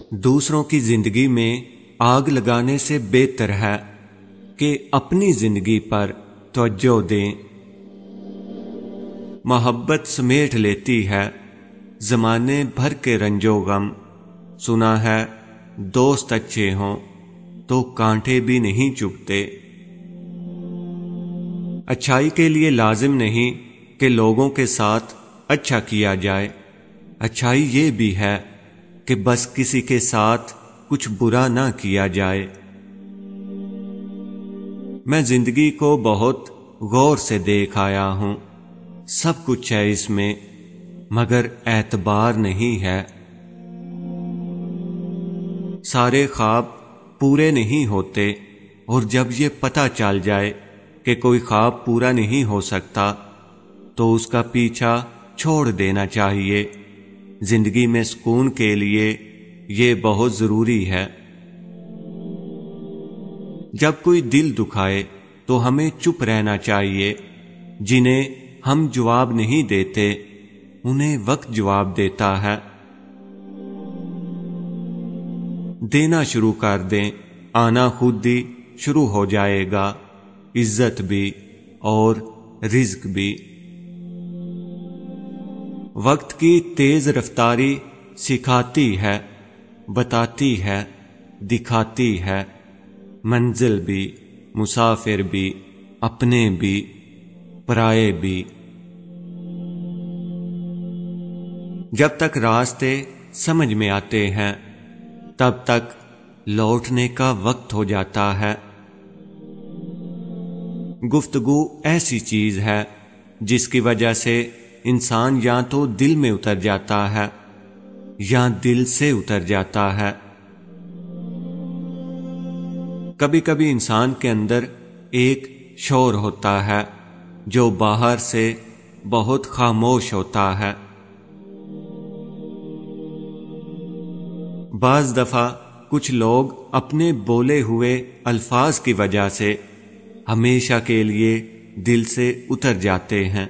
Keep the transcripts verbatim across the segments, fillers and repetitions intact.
دوسروں کی زندگی میں آگ لگانے سے بہتر ہے کہ اپنی زندگی پر توجہ دیں۔ محبت سمیٹ لیتی ہے زمانے بھر کے رنج و غم، سنا ہے دوست اچھے ہوں تو کانٹے بھی نہیں چبھتے۔ اچھائی کے لیے لازم نہیں کہ لوگوں کے ساتھ اچھا کیا جائے، اچھائی یہ بھی ہے کہ بس کسی کے ساتھ کچھ برا نہ کیا جائے۔ میں زندگی کو بہت غور سے دیکھ آیا ہوں، سب کچھ ہے اس میں مگر اعتبار نہیں ہے۔ سارے خواب پورے نہیں ہوتے، اور جب یہ پتہ چل جائے کہ کوئی خواب پورا نہیں ہو سکتا تو اس کا پیچھا چھوڑ دینا چاہیے۔ زندگی میں سکون کے لیے یہ بہت ضروری ہے۔ جب کوئی دل دکھائے تو ہمیں چپ رہنا چاہیے۔ جنہیں ہم جواب نہیں دیتے انہیں وقت جواب دیتا ہے۔ دینا شروع کر دیں، آنا خود ہی شروع ہو جائے گا، عزت بھی اور رزق بھی۔ وقت کی تیز رفتاری سکھاتی ہے، بتاتی ہے، دکھاتی ہے، منزل بھی، مسافر بھی، اپنے بھی، پرائے بھی۔ جب تک راستے سمجھ میں آتے ہیں تب تک لوٹنے کا وقت ہو جاتا ہے۔ گفتگو ایسی چیز ہے جس کی وجہ سے انسان یا تو دل میں اتر جاتا ہے یا دل سے اتر جاتا ہے۔ کبھی کبھی انسان کے اندر ایک شور ہوتا ہے جو باہر سے بہت خاموش ہوتا ہے۔ بعض دفعہ کچھ لوگ اپنے بولے ہوئے الفاظ کی وجہ سے ہمیشہ کے لیے دل سے اتر جاتے ہیں۔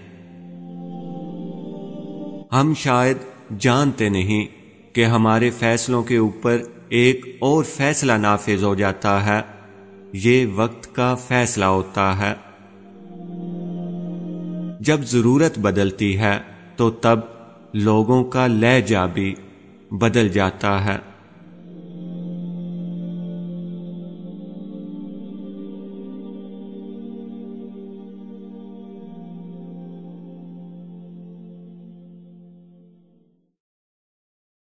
ہم شاید جانتے نہیں کہ ہمارے فیصلوں کے اوپر ایک اور فیصلہ نافذ ہو جاتا ہے، یہ وقت کا فیصلہ ہوتا ہے۔ جب ضرورت بدلتی ہے تو تب لوگوں کا لہجہ بھی بدل جاتا ہے۔